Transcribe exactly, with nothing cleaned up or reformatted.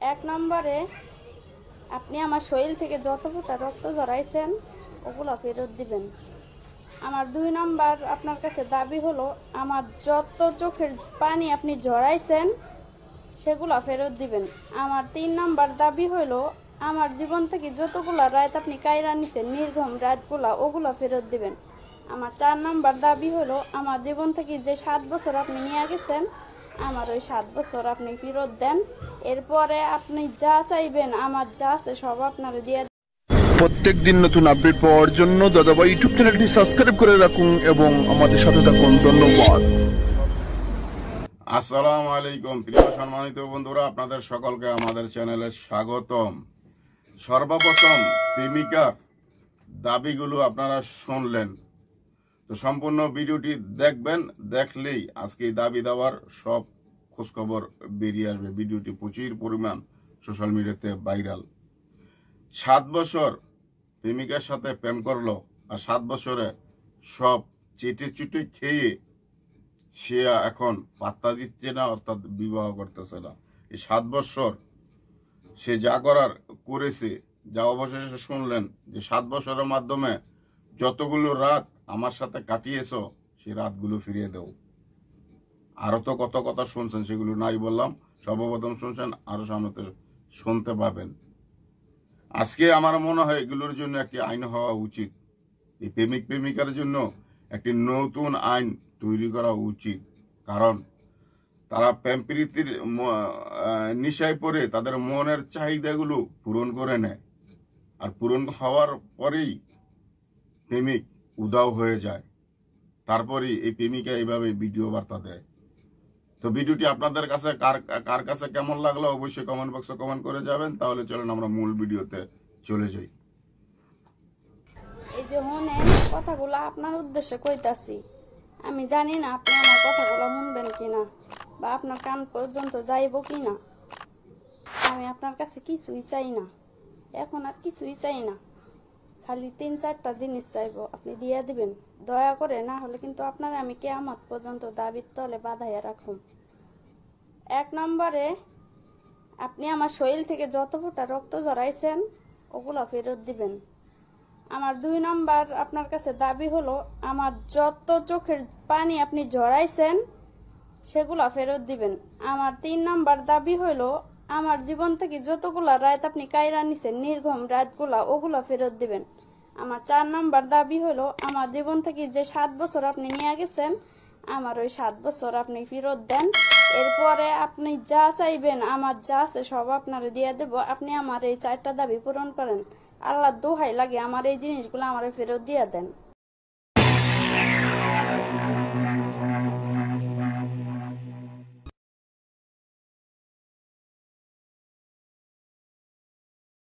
এক নম্বরে আপনি আমার শরীর থেকে যত ফোঁটা রক্ত ঝরাইছেন ওগুলো ফেরত দিবেন। আমার দুই নম্বর আপনার কাছে দাবি হলো আমার যত চোখের পানি আপনি ঝরাইছেন সেগুলো ফেরত দিবেন। আমার তিন নম্বর দাবি হলো আমার জীবন থেকে যতগুলো রাত আপনি কায়রা নিছেন নির্ঘম রাতগুলো ওগুলো ফেরত দিবেন। আমার চার নম্বর দাবি হলো আমার জীবন থেকে যে সাত বছর আপনি নিয়ে গেছেন আমার ওই সাত বছর আপনি ফেরত দেন। এরপরে আপনি যা চাইবেন আমার যা আছে সব আপনার দিয়ে। প্রত্যেক দিন নতুন আপডেট পাওয়ার জন্য দাদাভাই ইউটিউব চ্যানেলটি সাবস্ক্রাইব করে রাখুন এবং আমাদের সাথে থাকুন। ধন্যবাদ। আসসালামু আলাইকুম প্রিয় সম্মানিত বন্ধুরা, আপনাদের সকলকে আমাদের চ্যানেলে স্বাগতম। সর্বপ্রথম প্রেমিকার দাবিগুলো আপনারা শুনলেন, তো সম্পূর্ণ ভিডিওটি দেখবেন। দেখলেই আজকে দাবি দেওয়ার সব খোঁজখবর বেরিয়ে আসবে। ভিডিওটি প্রচুর পরিমাণ সোশ্যাল মিডিয়াতে ভাইরাল। সাত বছর প্রেমিকার সাথে প্রেম করলো আর সাত বছরে সব চেটে চুটে খেয়ে সে এখন পাত্তা দিচ্ছে না, অর্থাৎ বিবাহ করতেছে না। এই সাত বছর সে যা করার করেছে, যা অবশেষে শুনলেন যে সাত বছরের মাধ্যমে যতগুলো রাত আমার সাথে কাটিয়েছ সেই রাতগুলো ফিরিয়ে দাও। আরো তো কত কথা শুনছেন, সেগুলো নাই বললাম, সর্বপ্রথম শুনছেন, আরো সামনে শুনতে পাবেন। আজকে আমার মনে হয় এগুলোর জন্য একটি আইন হওয়া উচিত। এই প্রেমিক প্রেমিকার জন্য একটি নতুন আইন তৈরি করা উচিত, কারণ তারা প্রেম প্রীতির নিশায় পড়ে তাদের মনের চাহিদাগুলো পূরণ করে নেয়, আর পূরণ হওয়ার পরেই প্রেমিক উধাও হয়ে যায়। তারপরেই এই প্রেমিকা এইভাবে ভিডিও বার্তা দেয়। তো ভিডিওটি আপনাদের কাছে কার কার কাছে কেমন লাগলো অবশ্যই কমেন্ট বক্সে কমেন্ট করে যাবেন। তাহলে চলেন আমরা মূল ভিডিওতে চলে যাই। এই যে মনে কথাগুলো আপনার উদ্দেশ্যে কইতাছি, আমি জানি না আপনি আমার কথাগুলো শুনবেন কিনা বা আপনার কান পর্যন্ত যাইব কিনা। আমি আপনার কাছে কিছুই চাই না, এখন আর কিছুই চাই না। খালি তিন চারটা জিনিস চাইবো, আপনি দিয়ে দিবেন দয়া করে, না হলে কিন্তু আপনার আমি কিয়ামত পর্যন্ত দাবির তলে বাঁধাইয়া রাখুন। এক নম্বরে আপনি আমার শরীর থেকে যত ফোঁটা রক্ত ঝরাইছেন ওগুলো ফেরত দিবেন। আমার দুই নম্বর আপনার কাছে দাবি হলো আমার যত চোখের পানি আপনি ঝরাইছেন সেগুলো ফেরত দিবেন। আমার তিন নম্বর দাবি হলো আমার জীবন থেকে যতগুলো রাত আপনি কায়রা নিছেন নির্ঘম রাতগুলা ওগুলো ফেরত দিবেন। আমার চার নম্বর দাবি হলো আমার জীবন থেকে যে সাত বছর আপনি নিয়ে গেছেন আমার ওই সাত বছর আপনি ফেরত দেন। এরপরে আপনি যা চাইবেন আমার যা আছে সব আপনার দিয়ে দেব। আপনি আমার এই চারটা দাবি পূরণ করেন, আল্লাহর দোহাই লাগে আমার এই জিনিসগুলো আমার ফেরত দিয়ে দেন।